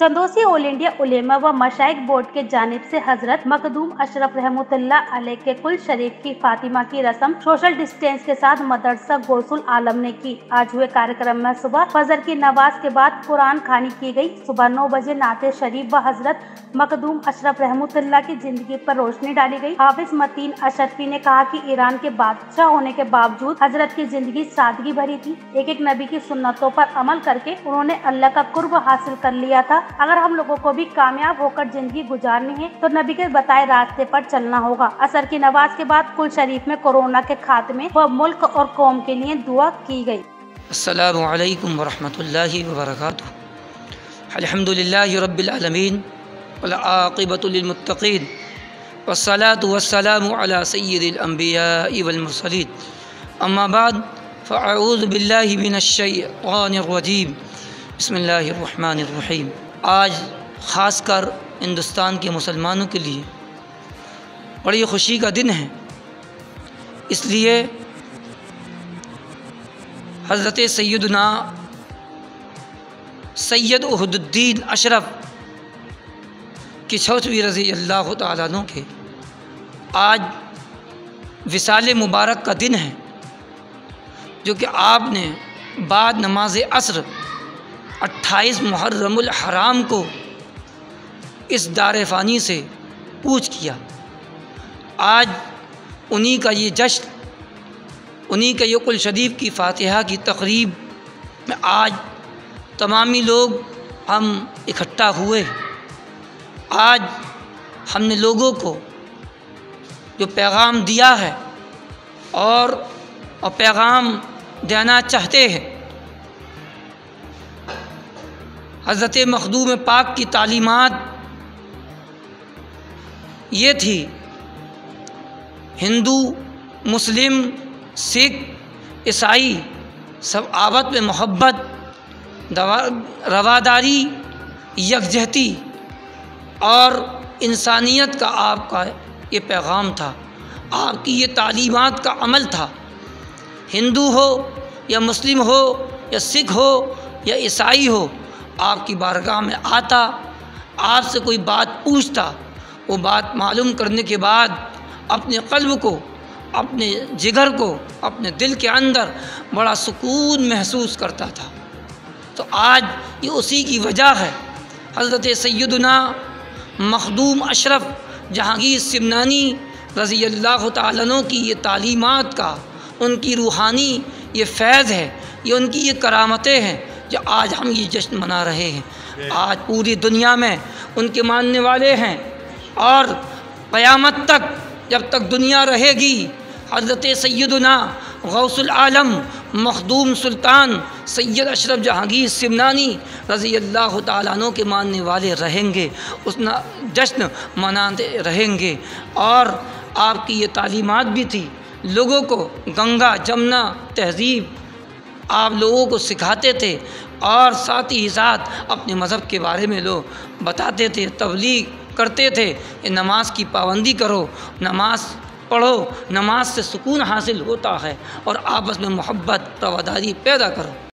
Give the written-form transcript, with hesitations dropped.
कंदोसी all India उलेमा व मशाइख board के जानिब से हजरत मखदूम अशरफ रहमतुल्लाह अलैह के कुल शरीफ की फातिमा की रस्म सोशल डिस्टेंस के साथ मदरसा गौसुल आलम ने की। आज हुए कार्यक्रम में सुबह फजर की नमाज के बाद कुरान खानी की गई। सुबह 9 बजे नाते शरीफ व हजरत मखदूम अशरफ रहमतुल्लाह की जिंदगी पर रोशनी डाली गई। हाफिज मतीन अशरफी ने कहा कि ईरान के बादशाह होने के बावजूद हजरत की जिंदगी सादगी भरी थी। एक नबी की सुन्नतों पर अमल करके उन्होंने अल्लाह का कुर्ब हासिल कर लिया था। अगर हम लोगों को भी कामयाब होकर जिंदगी गुजारनी है तो नबी के बताए रास्ते पर चलना होगा। असर की नमाज के बाद कुल शरीफ में कोरोना के खात्मे व मुल्क और कौम के लिए दुआ की गई। अस्सलामु अलैकुम वरहमतुल्लाहि वबरकातुहू। अल्हम्दुलिल्लाहि रब्बिल आलमीन वल आक़िबतु लिल मुत्तक़ीन वस्सलातु वस्सलामु अला सय्यिदिल अंबियाइ वल मुरसलीन। अम्मा बाद फ़अऊज़ु बिल्लाहि मिनश शैतानिर रजीम। बिस्मिल्लाहिर रहमानिर रहीम। आज ख़ासकर हिंदुस्तान के मुसलमानों के लिए बड़ी खुशी का दिन है। इसलिए हज़रत सैयदना सैयद उहुद्दीन अशरफ किशोरवी रज़ी अल्लाह तआला अन्हु के आज विसाल मुबारक का दिन है, जो कि आपने बाद नमाज असर 28 मुहर्रमुल हराम को इस दार फ़ानी से कूच किया। आज उन्हीं का ये जश्न, उन्हीं के ये कुल शरीफ की फ़ातिहा की तक़रीब में आज तमामी लोग हम इकट्ठा हुए। आज हमने लोगों को जो पैगाम दिया है और पैगाम देना चाहते हैं, हज़रत मखदूम पाक की तालीमात ये थी, हिंदू मुस्लिम सिख ईसाई सब आपस में मोहब्बत रवादारी यकजहती और इंसानियत का आपका ये पैगाम था, आपकी ये तालीमात का अमल था। हिंदू हो या मुस्लिम हो या सिख हो या ईसाई हो, आपकी बारगाह में आता, आपसे कोई बात पूछता, वो बात मालूम करने के बाद अपने क़ल्ब को, अपने जिगर को, अपने दिल के अंदर बड़ा सुकून महसूस करता था। तो आज ये उसी की वजह है। हज़रत सैयदना मखदूम अशरफ जहांगीर सिमनानी रज़ी अल्लाह तआला अन्हु की ये तालीमात का, उनकी रूहानी ये फैज़ है, ये उनकी ये करामतें हैं जो आज हम ये जश्न मना रहे हैं। आज पूरी दुनिया में उनके मानने वाले हैं और क़यामत तक, जब तक दुनिया रहेगी, हज़रत सैयदना गौसुल आलम मखदूम सुल्तान सैयद अशरफ जहांगीर सिमनानी रज़ी अल्लाह तआला अन्हु के मानने वाले रहेंगे, उसना जश्न मनाते रहेंगे। और आपकी ये तालीमात भी थी, लोगों को गंगा जमुना तहज़ीब आप लोगों को सिखाते थे और साथ ही साथ अपने मज़हब के बारे में लोग बताते थे, तबलीग करते थे कि नमाज की पाबंदी करो, नमाज पढ़ो, नमाज से सुकून हासिल होता है और आपस में मोहब्बत रवादारी पैदा करो।